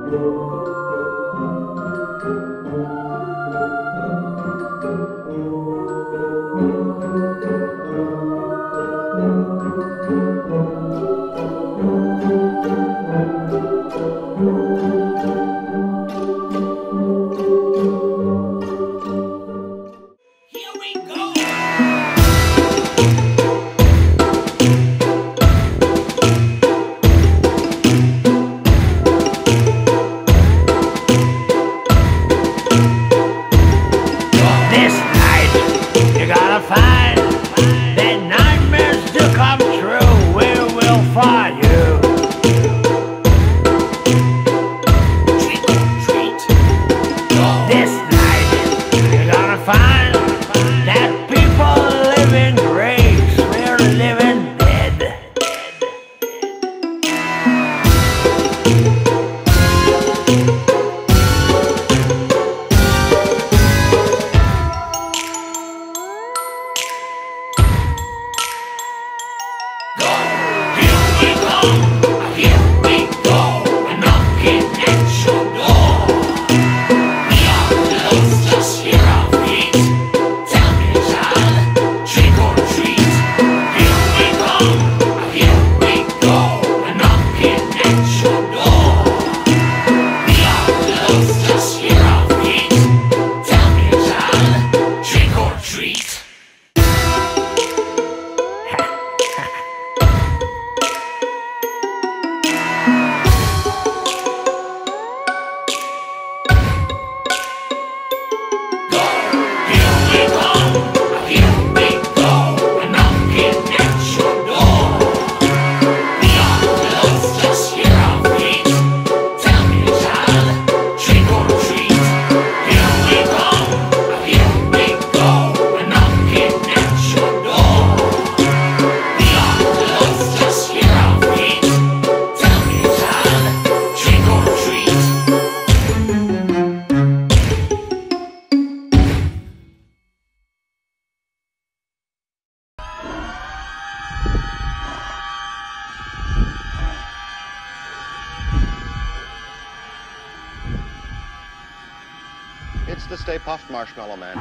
It's the Stay Puft Marshmallow Man.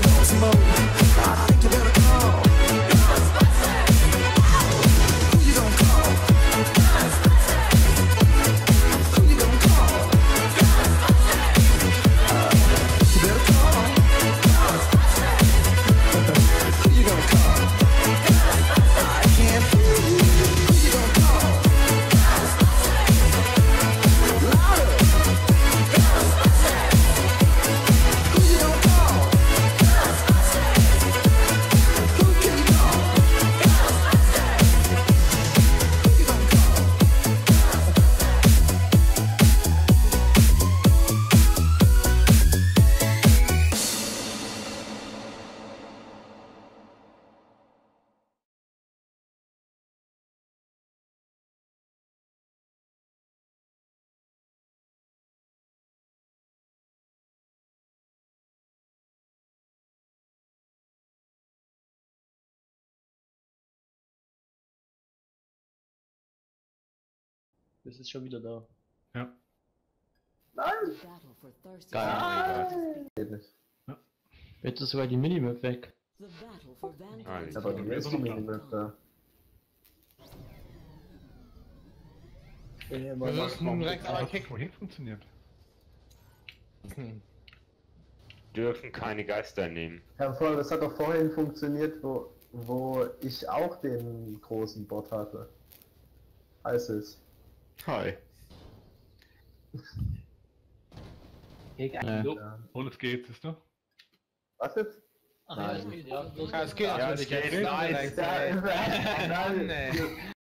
ghost mode. I think you better call Ghostbusters. Who you gonna call? Ghostbusters. Who you gonna call? Ghostbusters. You better call Ghostbusters. Who you gonna call? Ghostbusters. I can't hear you. Who you gonna call? Ghostbusters. Louder. Ghostbusters. Who you gonna call? Ghostbusters. Who can you call? Ghostbusters. Who you gonna call? Das ist schon wieder da. Ja. Nein! Battle for Thurston. Geil. Geht nicht. Jetzt ist sogar die Minimap weg. The battle for Vanguard. Aber die ist die Minimap da. Das ist nun direkt aber checken, wohin funktioniert. Dürfen keine Geister nehmen. Herr Voll, das hat doch vorhin funktioniert, wo ich auch den großen Bot hatte. ISIS. Hi. Ja. Und es geht, siehst du? Was jetzt? Ach ja, Nein. es geht, ja. Ja, es geht. Nice. Nein,